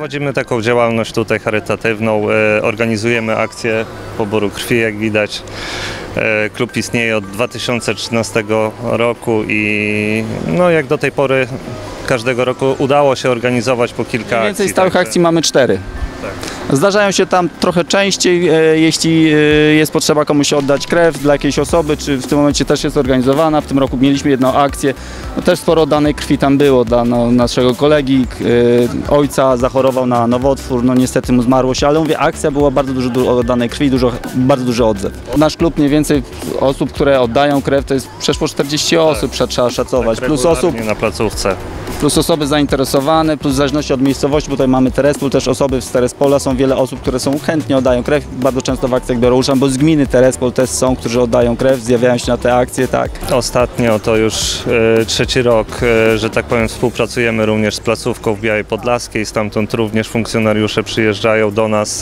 Prowadzimy taką działalność tutaj charytatywną, organizujemy akcję poboru krwi, jak widać. Klub istnieje od 2013 roku i no, jak do tej pory każdego roku udało się organizować po kilka akcji. Więcej stałych akcji mamy 4. Tak. Zdarzają się tam trochę częściej, jeśli jest potrzeba komuś oddać krew dla jakiejś osoby, czy w tym momencie też jest organizowana. W tym roku mieliśmy jedną akcję, no też sporo oddanej krwi tam było dla naszego kolegi, ojca zachorował na nowotwór, no niestety mu zmarło się, ale mówię, akcja była bardzo dużo oddanej krwi, bardzo duży odzew. Nasz klub mniej więcej osób, które oddają krew, to jest przeszło 40 osób, trzeba szacować, tak, plus osób na placówce. Plus osoby zainteresowane, plus w zależności od miejscowości, bo tutaj mamy Terespol, też osoby z Terespola, są wiele osób, które chętnie oddają krew, bardzo często w akcjach biorą udział, bo z gminy Terespol też są, którzy oddają krew, zjawiają się na te akcje, tak. Ostatnio to już trzeci rok, że tak powiem, współpracujemy również z placówką w Białej Podlaskiej, stamtąd również funkcjonariusze przyjeżdżają do nas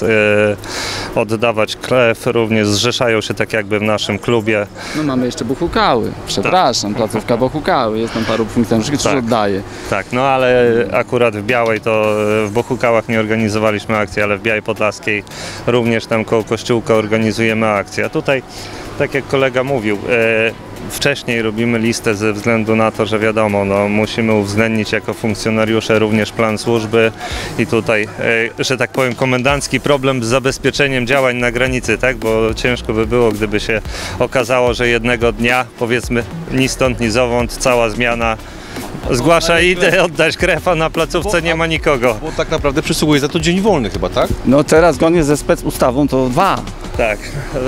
oddawać krew, również zrzeszają się tak jakby w naszym klubie. No mamy jeszcze Bohukały, przepraszam, tak. Placówka Bohukały, jest tam paru funkcjonariuszy, którzy tak. oddaje. Tak, no ale akurat w Białej to w Bohukałach nie organizowaliśmy akcji, ale w Białej Podlaskiej również tam koło kościółka organizujemy akcję. A tutaj, tak jak kolega mówił, wcześniej robimy listę ze względu na to, że wiadomo, no, musimy uwzględnić jako funkcjonariusze również plan służby i tutaj, że tak powiem, komendancki problem z zabezpieczeniem działań na granicy, tak? Bo ciężko by było, gdyby się okazało, że jednego dnia, powiedzmy, ni stąd, ni zowąd, cała zmiana zgłasza, idę oddać krew, a na placówce nie ma nikogo. Bo tak naprawdę przysługuje za to dzień wolny chyba, tak? No teraz zgodnie ze specustawą to 2. Tak,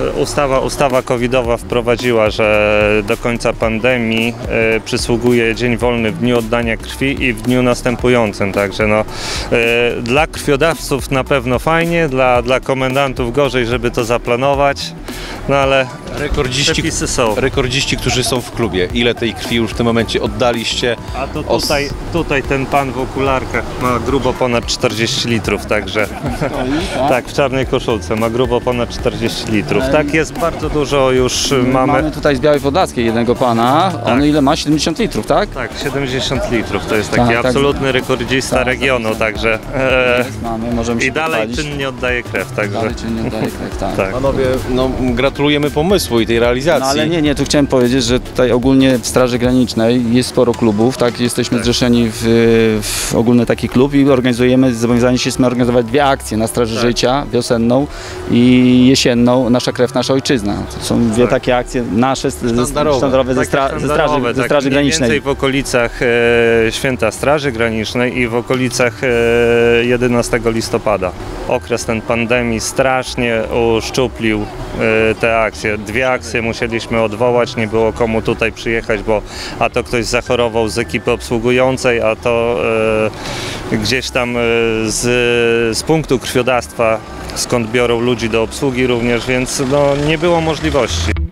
ustawa covidowa wprowadziła, że do końca pandemii przysługuje dzień wolny w dniu oddania krwi i w dniu następującym, także no, dla krwiodawców na pewno fajnie, dla komendantów gorzej, żeby to zaplanować, no ale przepisy są. Rekordziści, którzy są w klubie, ile tej krwi już w tym momencie oddaliście? A to tutaj ten pan w okularkach ma grubo ponad 40 litrów, także tak, w czarnej koszulce ma grubo ponad 40 litrów. Tak, jest bardzo dużo już mamy tutaj z Białej Podlaskiej jednego pana, tak. On ile ma? 70 litrów, tak? Tak, 70 litrów, to jest taki absolutny rekordzista regionu, także możemy i dalej pochwalić. czynnie oddaje krew, także. Dalej czynnie oddaje krew, tak. Tak. Panowie, no, gratulujemy pomysłu i tej realizacji. No ale nie, tu chciałem powiedzieć, że tutaj ogólnie w Straży Granicznej jest sporo klubów, tak? Jesteśmy zrzeszeni w ogólny taki klub i zobowiązani się organizować 2 akcje na Straży Życia, wiosenną i jesienną, Nasza krew, nasza ojczyzna. To są 2 takie akcje nasze, sztandarowe ze Straży Granicznej. Więcej w okolicach Święta Straży Granicznej i w okolicach 11 listopada. Okres ten pandemii strasznie uszczuplił te akcje. 2 akcje musieliśmy odwołać, nie było komu tutaj przyjechać, bo a to ktoś zachorował z ekipy obsługującej, a to gdzieś tam z punktu krwiodawstwa, skąd biorą ludzi do obsługi również, więc no, nie było możliwości.